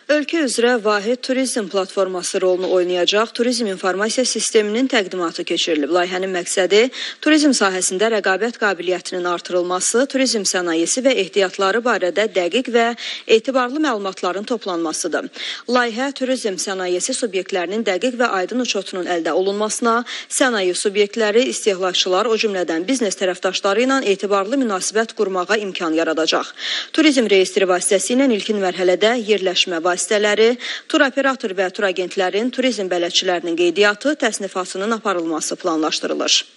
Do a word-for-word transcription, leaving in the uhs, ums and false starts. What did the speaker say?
Ölkə üzrə vahid turizm platforması rolunu oynayacaq turizm informasiya sisteminin təqdimatı keçirilib. Layihənin məqsədi turizm sahəsində rəqabət qabiliyyətinin artırılması, turizm sənayesi və ehtiyatları barədə dəqiq və etibarlı məlumatların toplanmasıdır. Layihə turizm sənayesi subyektlərinin dəqiq və aydın uçotunun əldə olunmasına, sənaye subyektləri, istehlakçılar, o cümlədən biznes tərəfdaşları ilə etibarlı münasibət qurmağa imkan yaradacaq. Turizm reyestri vasitəsilə ilkin mərhələdə yerləşmə vasitələri, tur operator və tur agentlərin, turizm bələdçilərinin qeydiyyatı, təsnifatının aparılması planlaşdırılır.